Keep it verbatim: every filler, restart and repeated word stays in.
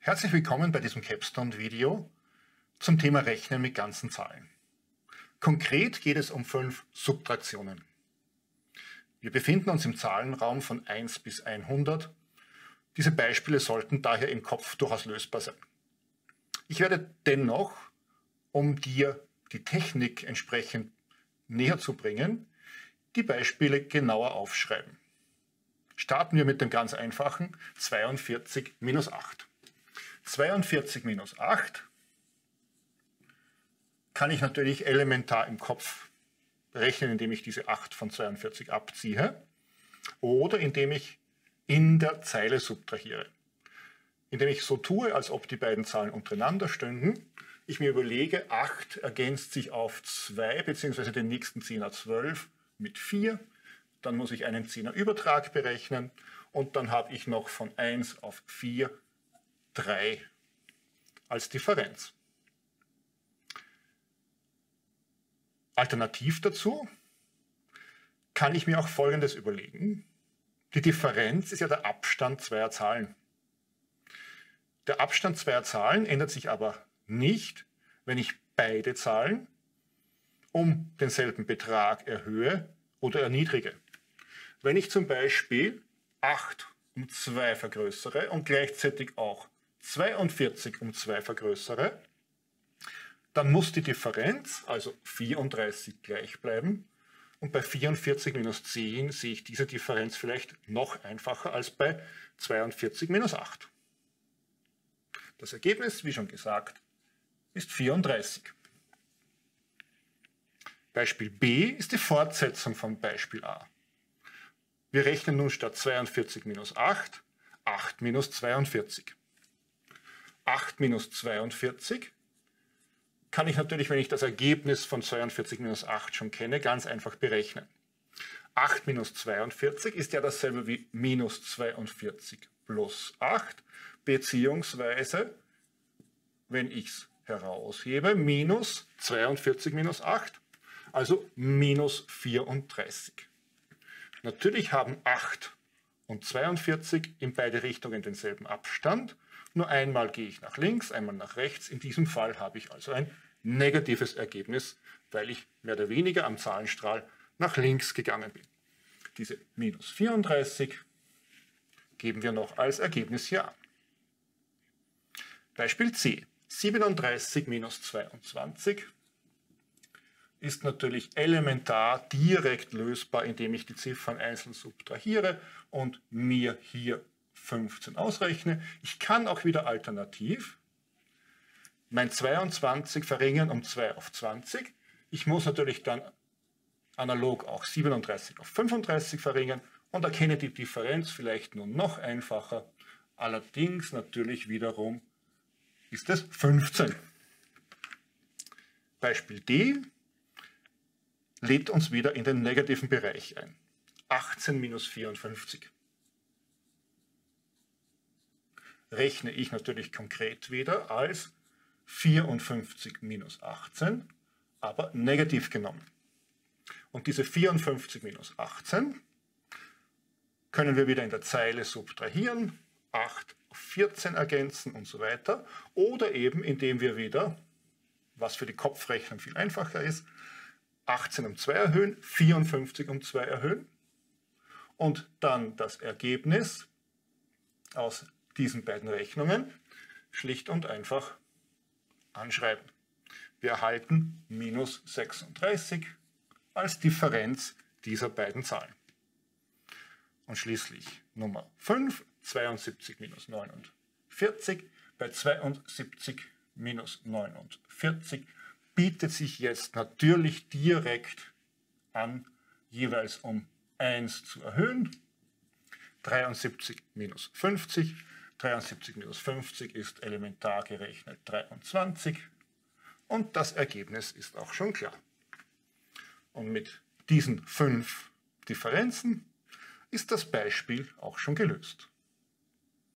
Herzlich willkommen bei diesem Capstone-Video zum Thema Rechnen mit ganzen Zahlen. Konkret geht es um fünf Subtraktionen. Wir befinden uns im Zahlenraum von eins bis hundert. Diese Beispiele sollten daher im Kopf durchaus lösbar sein. Ich werde dennoch, um dir die Technik entsprechend näher zu bringen, die Beispiele genauer aufschreiben. Starten wir mit dem ganz einfachen zweiundvierzig minus acht. zweiundvierzig minus acht kann ich natürlich elementar im Kopf rechnen, indem ich diese acht von zweiundvierzig abziehe oder indem ich in der Zeile subtrahiere. Indem ich so tue, als ob die beiden Zahlen untereinander stünden, ich mir überlege, acht ergänzt sich auf zwei bzw. den nächsten Zehner zwölf mit vier. Dann muss ich einen Zehnerübertrag berechnen und dann habe ich noch von eins auf vier drei als Differenz. Alternativ dazu kann ich mir auch Folgendes überlegen. Die Differenz ist ja der Abstand zweier Zahlen. Der Abstand zweier Zahlen ändert sich aber nicht, wenn ich beide Zahlen um denselben Betrag erhöhe oder erniedrige. Wenn ich zum Beispiel acht um zwei vergrößere und gleichzeitig auch zweiundvierzig um zwei vergrößere, dann muss die Differenz, also vierunddreißig, gleich bleiben. Und bei vierundvierzig minus zehn sehe ich diese Differenz vielleicht noch einfacher als bei zweiundvierzig minus acht. Das Ergebnis, wie schon gesagt, ist vierunddreißig. Beispiel B ist die Fortsetzung von Beispiel A. Wir rechnen nun statt zweiundvierzig minus acht, acht minus zweiundvierzig. acht minus zweiundvierzig kann ich natürlich, wenn ich das Ergebnis von zweiundvierzig minus acht schon kenne, ganz einfach berechnen. acht minus zweiundvierzig ist ja dasselbe wie minus zweiundvierzig plus acht, beziehungsweise, wenn ich es heraushebe, minus zweiundvierzig minus acht, also minus vierunddreißig. Natürlich haben acht und zweiundvierzig in beide Richtungen denselben Abstand. Nur einmal gehe ich nach links, einmal nach rechts. In diesem Fall habe ich also ein negatives Ergebnis, weil ich mehr oder weniger am Zahlenstrahl nach links gegangen bin. Diese minus vierunddreißig geben wir noch als Ergebnis hier an. Beispiel C. siebenunddreißig minus zweiundzwanzig ist natürlich elementar direkt lösbar, indem ich die Ziffern einzeln subtrahiere und mir hier fünfzehn ausrechne. Ich kann auch wieder alternativ mein zweiundzwanzig verringern um zwei auf zwanzig. Ich muss natürlich dann analog auch siebenunddreißig auf fünfunddreißig verringern und erkenne die Differenz vielleicht nun noch einfacher. Allerdings natürlich wiederum ist es fünfzehn. Beispiel D lädt uns wieder in den negativen Bereich ein. achtzehn minus vierundfünfzig. Rechne ich natürlich konkret wieder als vierundfünfzig minus achtzehn, aber negativ genommen. Und diese vierundfünfzig minus achtzehn können wir wieder in der Zeile subtrahieren, acht auf vierzehn ergänzen und so weiter. Oder eben indem wir wieder, was für die Kopfrechnung viel einfacher ist, achtzehn um zwei erhöhen, vierundfünfzig um zwei erhöhen und dann das Ergebnis aus diesen beiden Rechnungen schlicht und einfach anschreiben. Wir erhalten minus sechsunddreißig als Differenz dieser beiden Zahlen. Und schließlich Nummer fünf, zweiundsiebzig minus neunundvierzig. Bei zweiundsiebzig minus neunundvierzig bietet sich jetzt natürlich direkt an, jeweils um eins zu erhöhen. dreiundsiebzig minus fünfzig. dreiundsiebzig minus fünfzig ist elementar gerechnet dreiundzwanzig. Und das Ergebnis ist auch schon klar. Und mit diesen fünf Differenzen ist das Beispiel auch schon gelöst.